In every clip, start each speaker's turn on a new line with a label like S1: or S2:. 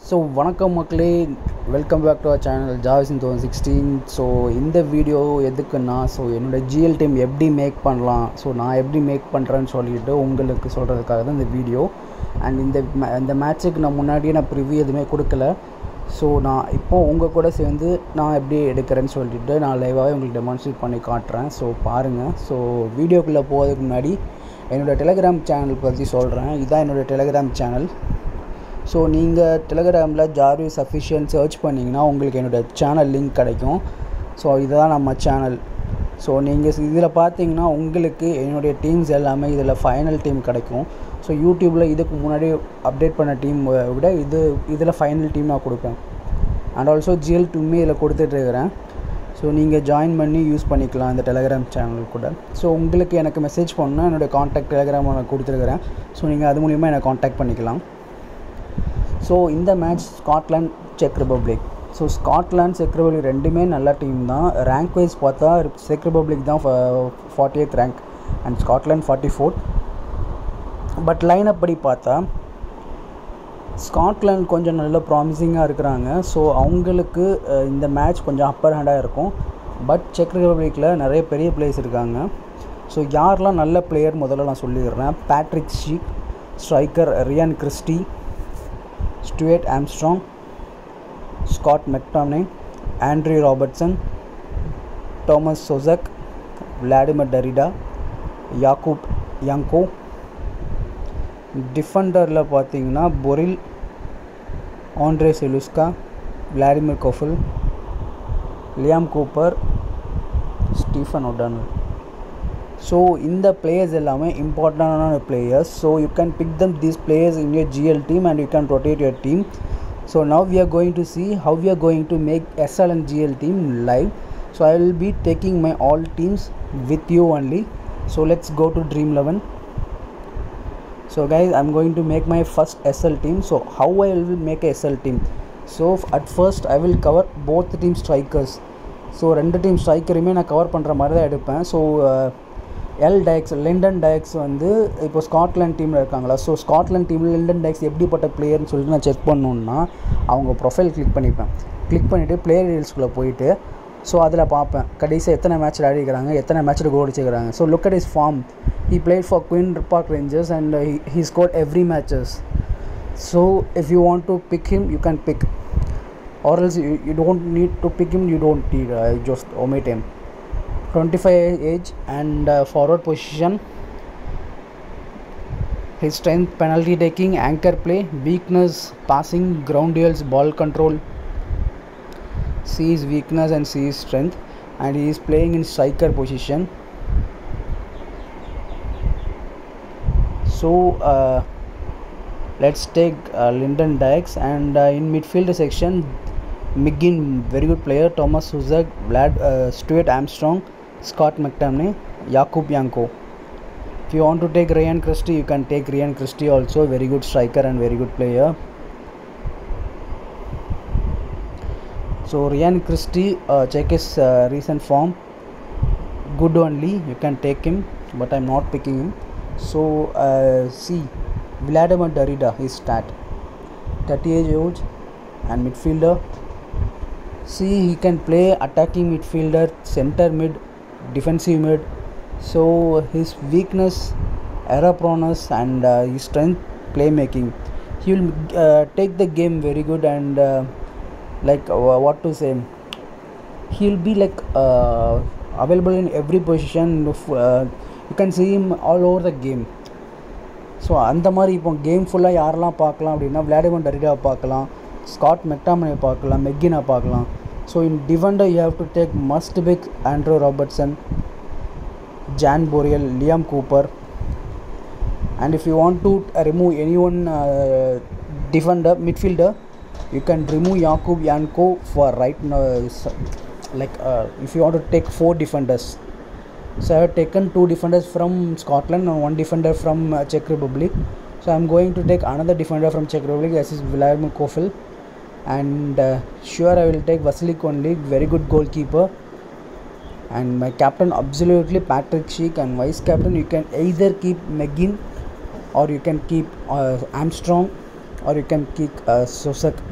S1: So வணக்கம் மக்களே, welcome back to our channel ஜாவ்ஸ் இன் 2016. ஸோ இந்த வீடியோ எதுக்குன்னா, ஸோ என்னோடய ஜிஎல் டீம் எப்படி மேக் பண்ணலாம், ஸோ நான் எப்படி மேக் பண்ணுறேன்னு சொல்லிட்டு உங்களுக்கு சொல்கிறதுக்காக தான் இந்த வீடியோ. அண்ட் இந்த மேட்ச்சுக்கு நான் முன்னாடியே நான் ப்ரிவ்யூ எதுவுமே கொடுக்கல. ஸோ நான் இப்போது உங்கள் கூட சேர்ந்து நான் எப்படி எடுக்கிறேன்னு சொல்லிட்டு நான் லைவாகவே உங்களுக்கு டெமான்ஸ்ட்ரேட் பண்ணி காட்டுறேன். ஸோ பாருங்கள். ஸோ வீடியோக்குள்ளே போகிறதுக்கு முன்னாடி என்னோடய டெலிகிராம் சேனல் பற்றி சொல்கிறேன். இதுதான் என்னோடய டெலிகிராம் சேனல். ஸோ நீங்கள் டெலிகிராமில் ஜார்விஸ் அஃபிஷியல் சர்ச் பண்ணிங்கன்னா உங்களுக்கு என்னோடய சேனல் லிங்க் கிடைக்கும். ஸோ இதுதான் நம்ம சேனல். ஸோ நீங்கள் இதில் பார்த்தீங்கன்னா உங்களுக்கு என்னுடைய டீம்ஸ் எல்லாமே இதில் ஃபைனல் டீம் கிடைக்கும். ஸோ யூடியூப்பில் இதுக்கு முன்னாடி அப்டேட் பண்ண டீம் விட இதில் ஃபைனல் டீம் நான் கொடுப்பேன். அண்ட் ஆல்சோ ஜிஎல் டீமே இதில் கொடுத்துட்ருக்கிறேன். ஸோ நீங்கள் ஜாயின் பண்ணி யூஸ் பண்ணிக்கலாம் இந்த டெலிகிராம் சேனல் கூட. ஸோ உங்களுக்கு எனக்கு மெசேஜ் பண்ணால் என்னோடய காண்டாக்ட் டெலிகிராம் நான் கொடுத்துருக்குறேன். ஸோ நீங்கள் அது மூலிமா என்னை காண்டாக்ட் பண்ணிக்கலாம். ஸோ இந்த மேட்ச் ஸ்காட்லாண்ட் செக் ரிப்பப்ளிக். ஸோ ஸ்காட்லாண்ட் செக் ரிப்பப்ளிக் ரெண்டுமே நல்ல டீம் தான். ரேங்க் வைஸ் பார்த்தா செக் ரிப்பப்ளிக் தான் 48th rank and Scotland 44th. But lineup படி பார்த்தா ஸ்காட்லாண்ட் கொஞ்சம் நல்ல ப்ராமிசிங்காக இருக்கிறாங்க. ஸோ அவங்களுக்கு இந்த மேட்ச் கொஞ்சம் அப்பர் ஹேண்டாக இருக்கும். பட் செக் ரிப்பப்ளிக்கில் நிறைய பெரிய பிளேயர்ஸ் இருக்காங்க. ஸோ யாரெல்லாம் நல்ல பிளேயர் முதல்ல நான் சொல்லிடுறேன். Patrik Schick, striker Ryan Christie, Stuart Armstrong, Scott McTominay, Andy Robertson, Tomas Soucek, Vladimir Darida, Jakub Jankto. டிஃபெண்டரில் பார்த்தீங்கன்னா Boril, Ondrej Celustka, Vladimir Coufal, Liam Cooper, Stephen O'Donnell. So இந்த பிளேயர்ஸ் எல்லாமே இம்பார்ட்டண்டான players. So you can pick them these players in your GL team and you can rotate your team. So now we are going to see how we are going to make SL and GL team live. So I will be taking my all teams with you only. So let's go to Dream 11. So guys, I'm going to make my first SL team. So how I will make a SL team? So at first I will cover both team strikers. So ரெண்டு team ஸ்ட்ரைக்கரையுமே நான் cover பண்ணுற மாதிரி தான் எடுப்பேன். So Lyndon டயக்ஸ் வந்து இப்போ Scotland டீமில் இருக்காங்களா. ஸோ ஸ்காட்லாண்ட் டீமில் லிண்டன் டயக்ஸ் எப்படிப்பட்ட பிளேயர்னு சொல்லிட்டு நான் செக் பண்ணணுன்னா அவங்க ப்ரொஃபைல் கிளிக் பண்ணிவிட்டு பிளேயர் டீல்ஸ்குள்ளே போயிட்டு ஸோ அதில் பார்ப்பேன் கடைசியாக எத்தனை மேட்ச்சில் ஆடிக்கிறாங்க, எத்தனை மேட்ச்சில் கோல் அடிச்சுக்கிறாங்க. So look at his form. He played for Queens Park Rangers and he scored every matches. So if you want to pick him you can pick, or else you don't need to pick him. You don't need, just omit him. 25 age and forward position. His strength penalty taking, anchor play, weakness passing, ground duels, ball control. See his weakness and see his strength, and he is playing in striker position. So let's take Lyndon Dykes. And in midfield section, McGinn, very good player, Thomas Suzak, Stewart Armstrong, Scott McTominay, Jakub Janko. If you want to take Ryan Christie, you can take Ryan Christie also, very good striker and very good player. So Ryan Christie, check his recent form, good only, you can take him, but I'm not picking him. So see Viladimir Darida, his stat, 30 age old and midfielder. See, he can play attacking midfielder, center mid, defensive mid. So his weakness, error proneness, and his strength, playmaking. He will take the game very good, and what to say, he will be available in every position. You can see him all over the game. So அந்த மாதிரி இப்போ game ஃபுல்லாக யாரெல்லாம் பார்க்கலாம் அப்படின்னா Vladimir டரிடாவை பார்க்கலாம், Scott McTominay பார்க்கலாம், மெக்கினை பார்க்கலாம். So in defender you have to take must pick Andrew Robertson, Jan Boril, Liam Cooper. And if you want to remove any one midfielder, you can remove Jakub Janko for right now. If you want to take 4 defenders. So I have taken 2 defenders from Scotland and 1 defender from Czech Republic. So I am going to take another defender from Czech Republic, as is Vladimir Kofil. And sure I will take Vasily Konlik, very good goalkeeper. And my captain absolutely Patrick Schick, and vice captain you can either keep McGinn or you can keep Armstrong or you can kick Sosak.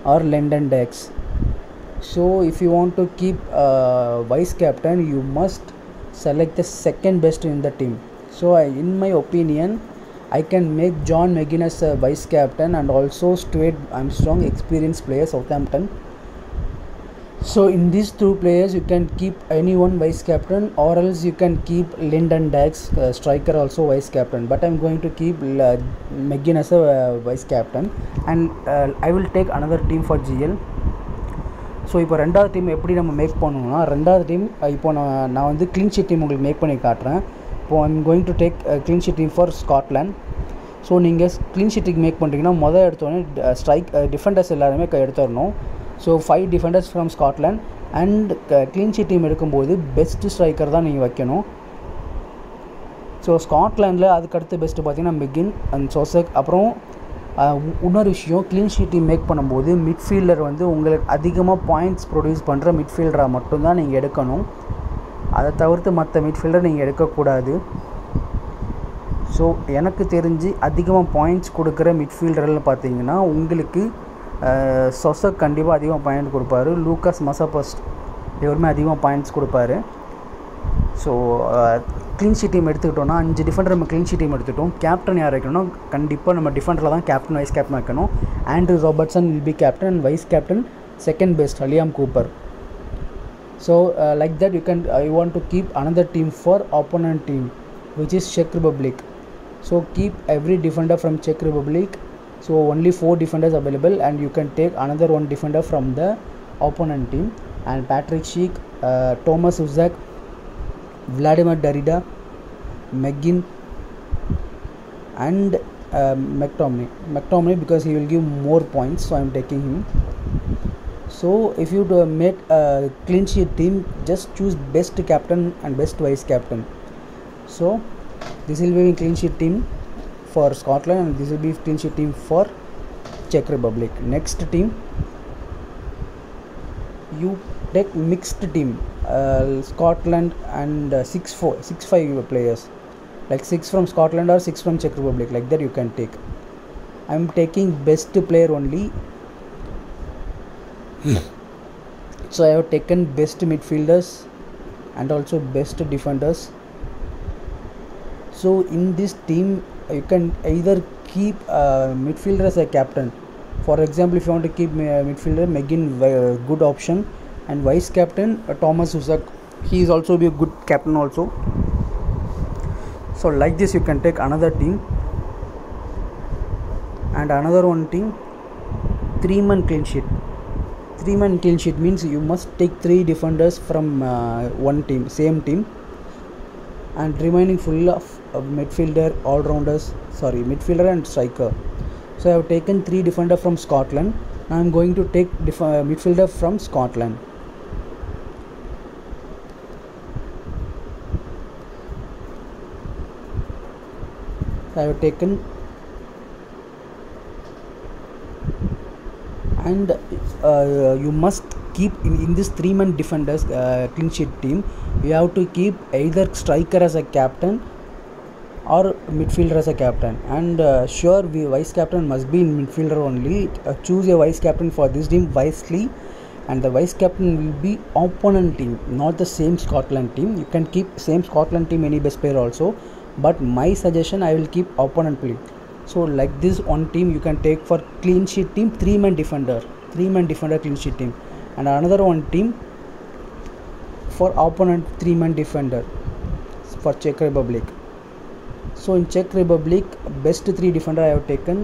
S1: or Lyndon Dykes. So if you want to keep vice captain, you must select the second best in the team. So in my opinion, I can make John McGinn as a vice captain and also Stuart Armstrong, experienced player, Southampton. So in these two players you can keep anyone vice captain, or else you can keep Lyndon Dykes, striker, also vice captain, but I'm going to keep McGinn as a vice captain, and I will take another team for GL. So இப்போ ரெண்டாவது team எப்படி நம்ம make பண்ணணும்னா, ரெண்டாவது team இப்போ நான் வந்து clean sheet team உங்களுக்கு மேக் பண்ணி காட்டுறேன். இப்போது I'm going to take clean sheet team for Scotland. So நீங்கள் க்ளீன் ஷீட்டுக்கு மேக் பண்ணுறீங்கன்னா மொதல் எடுத்தோடனே டிஃபெண்டர்ஸ் எல்லாருமே எடுத்துடணும். So 5 defenders from Scotland. And clean sheet team எடுக்கும்போது பெஸ்ட்டு ஸ்ட்ரைக்கர் தான் நீங்கள் வைக்கணும். ஸோ ஸ்காட்லாண்டில் அதுக்கடுத்து பெஸ்ட்டு பார்த்தீங்கன்னா மெகின் அண்ட் சோசக். அப்புறம் இன்னொரு விஷயம், க்ளீன் ஷீட் டீம் மேக் பண்ணும்போது மிட்ஃபீல்டர் வந்து உங்களுக்கு அதிகமாக பாயிண்ட்ஸ் ப்ரொடியூஸ் பண்ணுற மிட்ஃபீல்டராக மட்டும்தான் நீங்கள் எடுக்கணும். அதை தவிர்த்து மற்ற மிட்ஃபீல்டர் நீங்கள் எடுக்கக்கூடாது. ஸோ எனக்கு தெரிஞ்சு அதிகமாக பாயிண்ட்ஸ் கொடுக்குற மிட்ஃபீல்டர்னு பார்த்தீங்கன்னா உங்களுக்கு சொசக் கண்டிப்பாக அதிகமாக பாயிண்ட் கொடுப்பாரு. லூக்காஸ் மசபஸ்ட் இவருமே அதிகமாக பாயிண்ட்ஸ் கொடுப்பாரு. ஸோ க்ளீன் ஷீட் டீம் எடுத்துக்கிட்டோன்னா 5 டிஃபெண்டர் நம்ம க்ளீன் ஷீட் டீம் எடுத்துக்கிட்டோம். கேப்டன் யார் வைக்கணும்னா கண்டிப்பாக நம்ம டிஃபெண்டரில் தான் கேப்டன் வைஸ் கேப்டன் வைக்கணும். Andrew Robertson will be captain and vice captain second best Liam Cooper. So like that you want to keep another team for opponent team, which is Czech Republic. So keep every defender from Czech Republic. So only 4 defenders available, and you can take another 1 defender from the opponent team. And Patrick Schick, Thomas Uzak, Vladimir Darida, McGinn, and McTominay because he will give more points, so I am taking him. So if you make a clean sheet team, just choose best captain and best vice captain. So this will be a clean sheet team for Scotland, and this will be clean sheet team for Czech Republic. Next team, you take mixed team, Scotland and 6-5 players, like 6 from Scotland or 6 from Czech Republic, like that you can take. I am taking best player only. So I have taken best midfielders and also best defenders. So in this team you can either keep midfielder as a captain. For example, if you want to keep midfielder, McGinn, good option, and vice captain Thomas Uzak, he is also be a good captain also. So like this you can take another team, and another one team 3-man clean sheet. 3-man clean sheet means you must take 3 defenders from one team, same team, and remaining full of midfielder, midfielder and striker. So I have taken 3 defender from Scotland. Now I am going to take midfielder from Scotland. I have taken, and you must keep in this 3-man defenders clean sheet team, you have to keep either striker as a captain or midfielder as a captain, and sure vice captain must be in midfielder only. Choose a vice captain for this team wisely, and the vice captain will be opponent team, not the same Scotland team. You can keep same Scotland team any best player also, but my suggestion, I will keep opponent play. So like this one team you can take for clean sheet team, 3-man defender clean sheet team, and another one team for opponent 3-man defender for Czech Republic. So in Czech Republic, best 3 defender I have taken,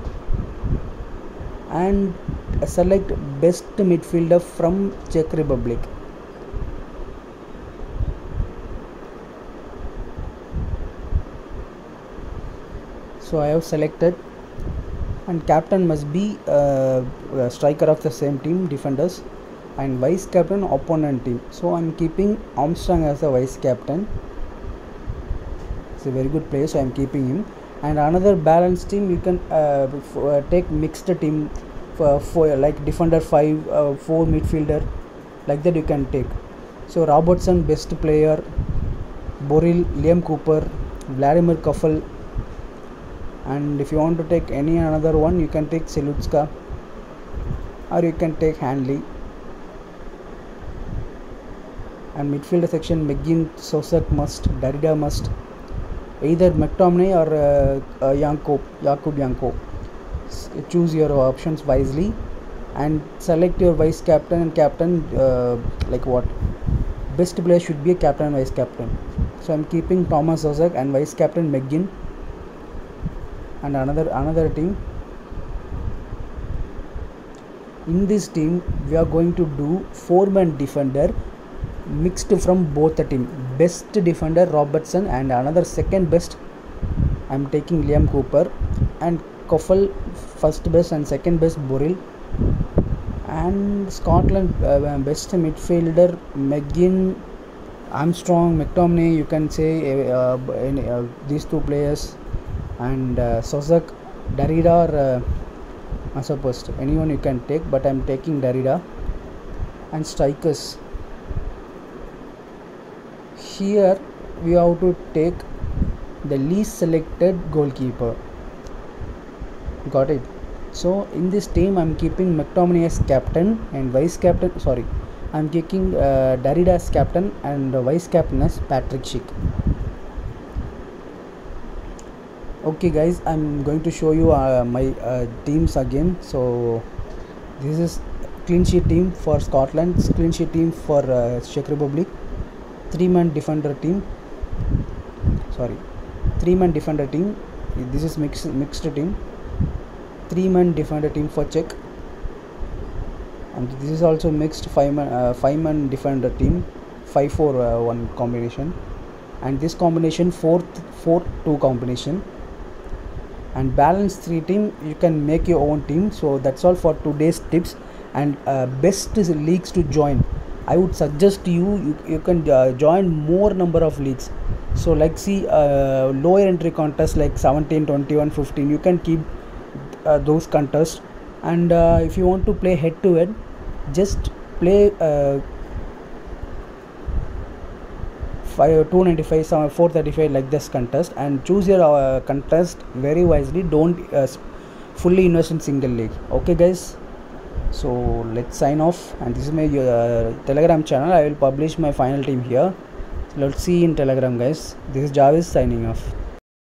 S1: and select best midfielder from Czech Republic. So I have selected, and captain must be striker of the same team, defenders, and vice captain opponent team. So I am keeping Armstrong as a vice captain. It's a very good player, so I am keeping him. And another balanced team, you can take mixed team for like defender 5, 4 midfielder, like that you can take. So Robertson best player, Boril, Liam Cooper, Vladimir Kofel, and if you want to take any another one, you can take Selutska. or you can take Hanley. And midfielder section, McGinn, Sosak must, Darida must, either McTominay or Jakub Janko. Choose your options wisely and select your vice captain and captain. Like what? Best player should be a captain and vice captain. So I'm keeping Thomas Sosak and vice captain McGinn. And another team. In this team, we are going to do 4-man defender mixed from both the team. Best defender Robertson and another second best I'm taking Liam Cooper, and Koffel first best and second best Boril. And Scotland best midfielder McGinn, Armstrong, McTominay, you can say these two players, and Sosak, Darida or Masopust, anyone you can take, but I'm taking Darida. And strikers, here we have to take the least selected goalkeeper. Got it? So in this team I'm keeping McTominay as captain and vice captain, I'm taking Darida as captain and vice captain as Patrick Schick. Okay guys, I'm going to show you my teams again. So this is clean sheet team for Scotland, clean sheet team for Czech Republic, 3-man defender team, 3-man defender team. This is mixed team, 3-man defender team for Czech, and this is also mixed 5-man defender team, 5-4-1 combination, and this combination 4-4-2 combination. And balance 3 team, you can make your own team. So that's all for today's tips and best leagues to join. I would suggest you can join more number of leagues. So like see lower entry contests like 17, 21, 15, you can keep those contests. And if you want to play head to head, just play 295, 435 like this contest, and choose your contest very wisely. Don't fully invest in single league. Okay guys, so let's sign off. And this is my Telegram channel. I will publish my final team here. Let's see in Telegram guys. This is Jarvis signing off.